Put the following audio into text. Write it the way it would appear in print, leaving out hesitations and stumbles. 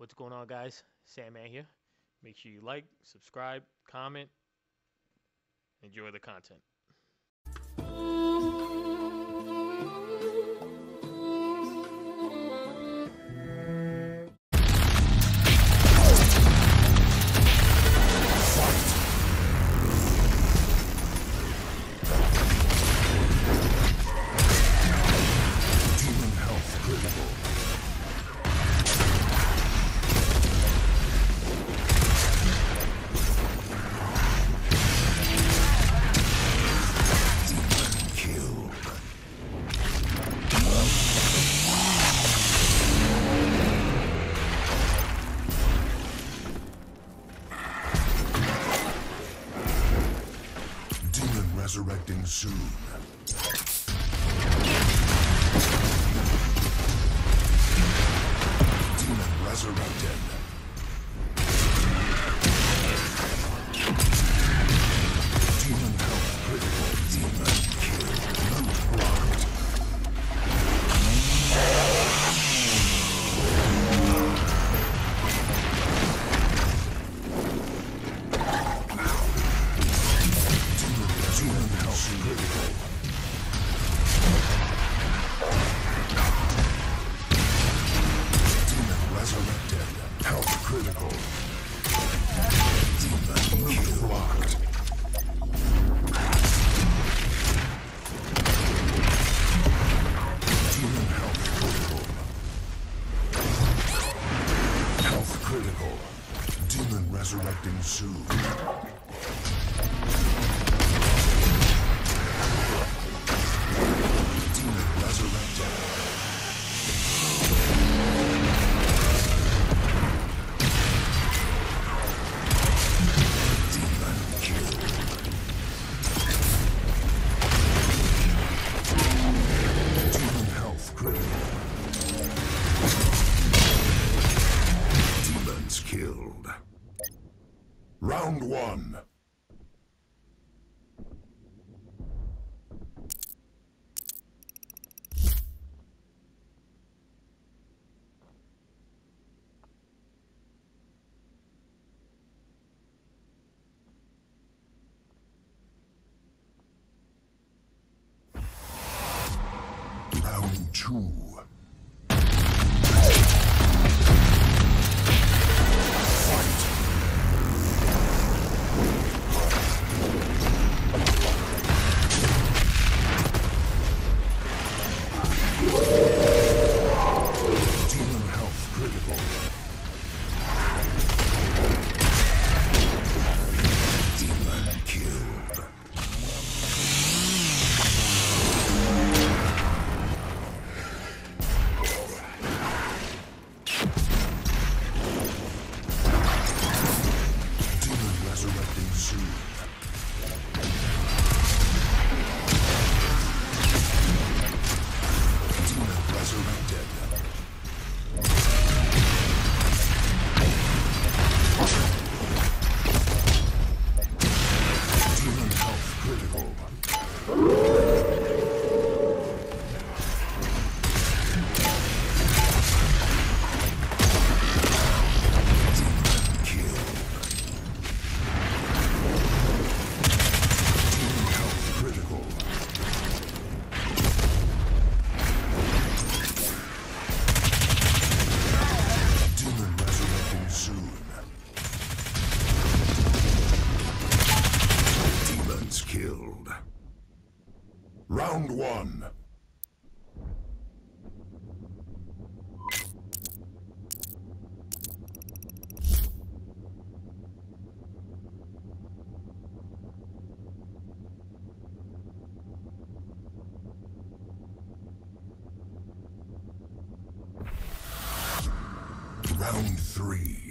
What's going on, guys? Sandman here. Make sure you like, subscribe, comment, enjoy the content. Resurrecting soon. Demon resurrected. Demon health critical. Demon kill. Loot blocked. Demon health critical. Demon resurrected. Health critical. Demon loot blocked. Demon health critical. Health critical. Demon resurrecting soon. Demon resurrected. Demon killed. Demon health critical. Demons killed. Round one. Round two. Demon health critical. Demon killed. Demon resurrecting soon. Demon resurrected. Demon health critical. Demon killed. Demon health critical. Demon resurrecting soon. Demons killed. Round one. Round three.